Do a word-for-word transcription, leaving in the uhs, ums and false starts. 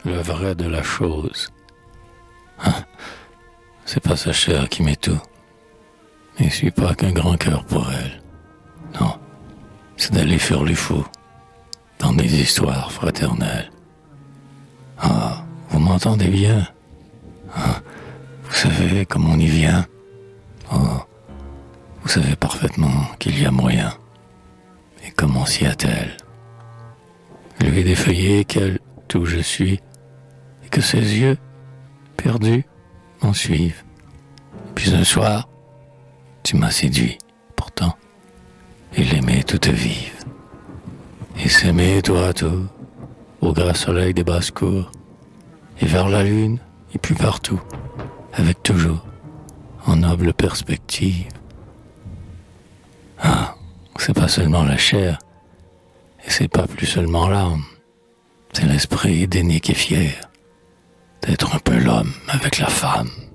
le vrai de la chose. Hein? C'est pas sa chair qui m'est tout. Mais je suis pas qu'un grand cœur pour elle. Non, c'est d'aller faire les fous dans des histoires fraternelles. Ah, vous m'entendez bien? Ah, vous savez comment on y vient? Oh, vous savez parfaitement qu'il y a moyen. Et comment s'y a-t-elle? Lui défeuiller quel tout je suis, et que ses yeux, perdus, m'en suivent. Puis un soir, tu m'as séduit, pourtant, et l'aimer toute vive. Et s'aimer toi à tout, au gras soleil des basses-cours, et vers la lune, et puis partout, avec toujours, en noble perspective. Ah, c'est pas seulement la chair, et c'est pas plus seulement l'âme, c'est l'esprit aidé qui est fier d'être un peu l'homme avec la femme.